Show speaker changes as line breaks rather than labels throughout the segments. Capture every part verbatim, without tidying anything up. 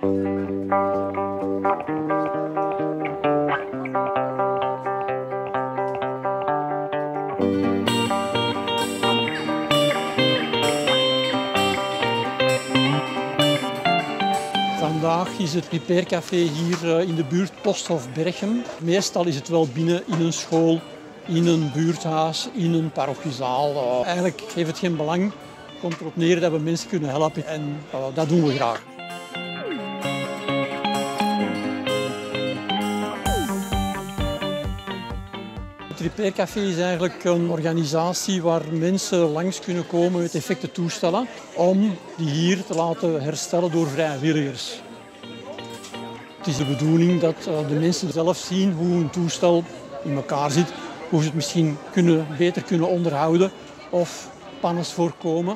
Vandaag is het Repaircafé hier in de buurt Posthof Berchem. Meestal is het wel binnen in een school, in een buurthuis, in een parochiezaal. Eigenlijk heeft het geen belang. Het komt erop neer dat we mensen kunnen helpen en dat doen we graag. Het Repaircafé is eigenlijk een organisatie waar mensen langs kunnen komen met defecte toestellen om die hier te laten herstellen door vrijwilligers. Het is de bedoeling dat de mensen zelf zien hoe een toestel in elkaar zit, hoe ze het misschien kunnen, beter kunnen onderhouden of pannes voorkomen.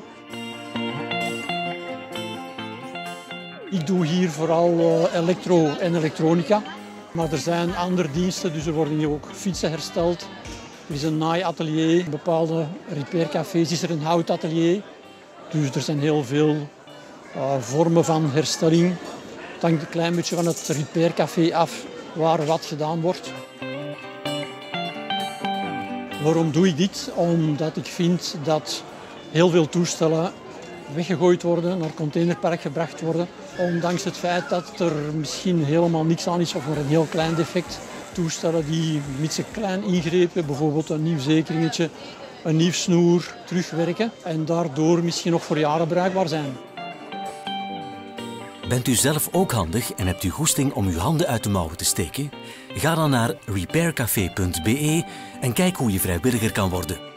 Ik doe hier vooral elektro en elektronica. Maar er zijn andere diensten, dus er worden hier ook fietsen hersteld. Er is een naaiatelier, in bepaalde repaircafés is er een houtatelier. Dus er zijn heel veel uh, vormen van herstelling. Het hangt een klein beetje van het repaircafé af waar wat gedaan wordt. Waarom doe ik dit? Omdat ik vind dat heel veel toestellen weggegooid worden, naar het containerpark gebracht worden. Ondanks het feit dat er misschien helemaal niks aan is of maar een heel klein defect. Toestellen die met een klein ingrepen, bijvoorbeeld een nieuw zekeringetje, een nieuw snoer, terugwerken en daardoor misschien nog voor jaren bruikbaar zijn.
Bent u zelf ook handig en hebt u goesting om uw handen uit de mouwen te steken? Ga dan naar repaircafé punt be en kijk hoe je vrijwilliger kan worden.